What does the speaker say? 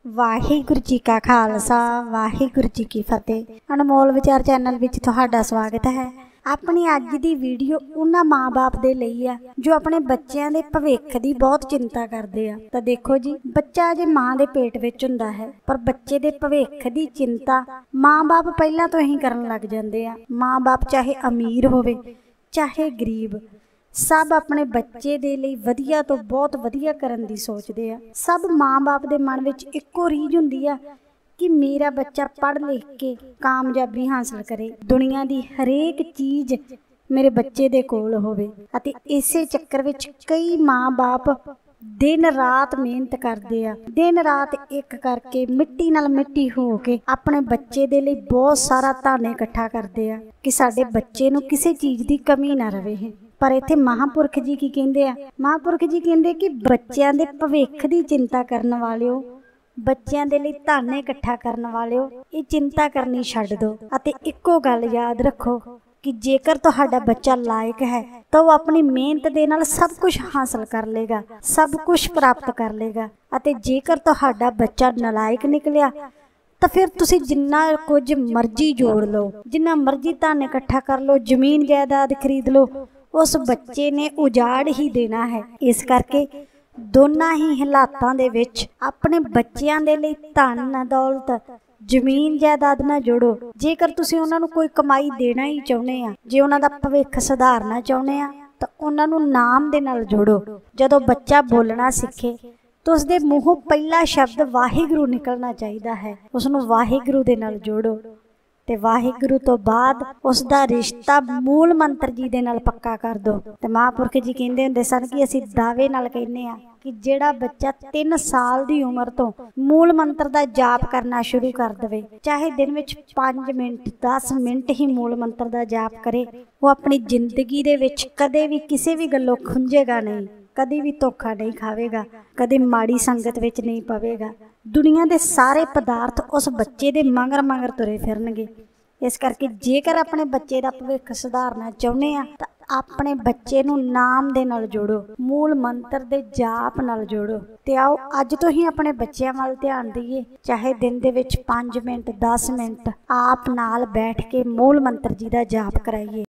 वाहिगुरू जी का खालसा वाहिगुरू जी की फतेह। अनमोल विचार चैनल विच तुहाडा स्वागत है। अपनी अज दी वीडियो उन्हां माँ बाप दे लई आ जो अपने बच्चों के भविख की बहुत चिंता करते आ। तो देखो जी, बच्चा अजे माँ के पेट विच हुंदा है, पर बच्चे के भविख की चिंता माँ बाप पहला तो ही करन लग जांदे आ। माँ बाप चाहे अमीर होवे चाहे गरीब, सब अपने बच्चे दे लई वधिया तो बहुत वधिया करन दी सोचदे आ। सब माँ बाप दे मन विच इक्को रीझ हुंदी आ कि मेरा बच्चा पढ़ लिख के कामयाबी हासिल करे, दुनिया की हरेक चीज़ मेरे बच्चे दे कोल होवे। अते इसे चक्कर विच कई माँ बाप दिन रात मेहनत करते आ, दिन रात एक करके मिट्टी नाल मिट्टी हो के अपने बच्चे दे लई बहुत सारा धन इकट्ठा करते आ कि साडे बच्चे नूं किसी चीज़ की कमी ना रहे। पर इत्थे महापुरख जी की कहंदे आ, महापुरख जी कहंदे कि बच्चों के भविख की चिंता करने वालिओ, बच्चों के लिए धन इकट्ठा करने वालिओ, ये चिंता करनी छड्ड दो अते इक्को गल याद रखो कि जेकर तुहाडा बच्चा लायक है तो वह अपनी मेहनत दे नाल सब कुछ हासिल कर लेगा, सब कुछ प्राप्त कर लेगा। अते जेकर तुहाडा बच्चा नलायक निकलिया तो फिर तुसी जिन्ना कुछ मर्जी जोड़ लो, जिन्ना मर्जी धन इकट्ठा कर लो, जमीन जायदाद खरीद लो, उस बच्चे ने उजाड़ ही देना है। इस करके दोनों ही हालातां दे विच अपने बच्चों के लिए धन दौलत जमीन जायदाद ना जोड़ो। जेकर तुसीं उन्हां नूं कोई कमाई देना ही चाहुंदे आ, जे उन्हां दा भविख सुधारना चाहुंदे आ तो उन्हां नूं नाम दे नाल जोड़ो। जदों बच्चा बोलना सीखे तो उसके मूहों पहला शब्द वाहिगुरू निकलना चाहिए है, उसनूं वाहिगुरू दे नाल जोड़ो ते वाहिगुरू तो बाद उसका रिश्ता मूल मंत्र जी दे नाल पक्का कर दो। ते महापुरख जी कहंदे हुंदे सन कि असीं दावे नाल कहने आ कि जिहड़ा बच्चा 3 साल की उम्र तो मूल मंत्र का जाप करना शुरू कर दे, चाहे दिन विच 5 मिनट 10 मिनट ही मूल मंत्र का जाप करे, वो अपनी जिंदगी दे विच कदे भी किसी भी गल्लों खुंजेगा नहीं, कभी भी धोखा नहीं खावेगा, कभी माड़ी संगत विच नहीं पवेगा। दुनिया के सारे पदार्थ उस बच्चे दे मगर मगर तुरे फिरनगे। इस करके जेकर अपने बच्चे का भविख सुधारना चाहुंदे आ तां अपने बच्चे नूं नाम दे नाल जोड़ो, मूल मंत्र दे जाप नाल जोड़ो। ते आओ अज तो ही अपने बच्चों वाल ध्यान दईए, चाहे दिन दे विच 5 मिनट 10 मिनट आप नाल बैठ के मूल मंत्र जी का जाप कराइए।